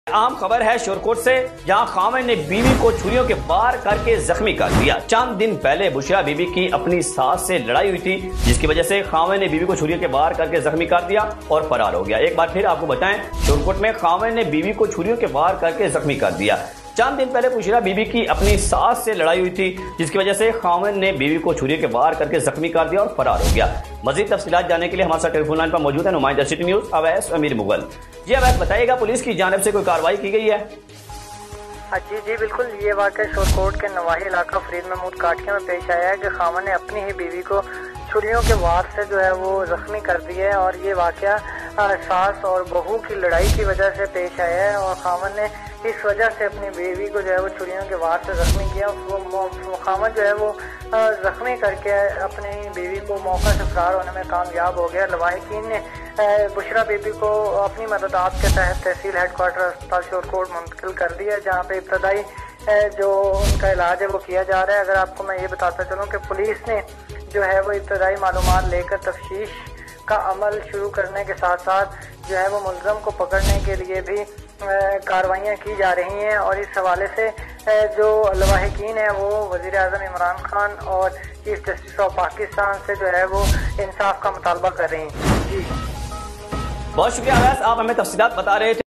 عام خبر ہے شورکوٹ سے، جہاں خاوند نے بیوی کو چھریوں کے وار کر کے زخمی کر دیا۔ چند دن پہلے بشرا بی بی کی اپنی ساس سے لڑائی ہوئی تھی، جس کی وجہ سے خاوند نے بیوی کو چھریوں کے وار کر کے زخمی کر دیا اور فرار ہو گیا۔ ایک بار پھر آپ کو بتائیں، شورکوٹ میں خاوند نے بیوی کو چھریوں کے وار کر کے زخمی کر دیا۔ چند دن پہلے بشرا بی بی کی اپنی ساس سے لڑائی ہوئی تھی، جس کی وجہ سے خاوند نے بیوی کو چھری کے وار کر کے زخمی کر دیا اور فرار ہو گیا۔ مزید تفصیلات جاننے کے لیے ہمارے ساتھ ٹیلی فون لائن پر موجود ہے نمائندہ سٹی نیوز اویس امیر مغل۔ جی اویس، بتائیے گا پولیس کی جانب سے کوئی کارروائی کی گئی ہے؟ جی بالکل، یہ واقعہ شورکوٹ کے نواحی علاقہ فرید محمود کاٹکے میں پیش آیا ہے کہ خاوند نے اپنی ہی بیوی کو چھریوں کے وار سے جو ہے وہ زخمی کر دیا ہے، اور یہ واقعہ ساس اور بہو کی لڑائی کی وجہ سے پیش آیا ہے، اور خاوند نے اس وجہ سے اپنی بیوی کو جو ہے وہ چھریوں کے وار سے زخمی کیا۔ خاوند جو ہے وہ زخمی کر کے اپنی بیوی کو موقع سے فرار ہونے میں کامیاب ہو گیا۔ لواحقین نے بشرا بی بی کو اپنی مددات کے تحت تحصیل ہیڈ کوارٹر اسپتال شورکوٹ منتقل کر دیا، جہاں پہ ابتدائی جو ان کا علاج ہے وہ کیا جا رہا ہے۔ اگر آپ کو میں یہ بتاتا چلوں کہ پولیس نے جو ہے وہ ابتدائی معلومات لے کر تفتیش کا عمل شروع کرنے کے ساتھ ساتھ جو ہے وہ ملزم کو پکڑنے کے لیے بھی کاروائیاں کی جا رہی ہیں، اور اس حوالے سے جو لواحقین ہیں وہ وزیر اعظم عمران خان اور چیف جسٹس آف پاکستان سے جو ہے وہ انصاف کا مطالبہ کر رہی ہیں۔ جی بہت شکریہ اویس، آپ ہمیں تفصیلات بتا رہے تھے۔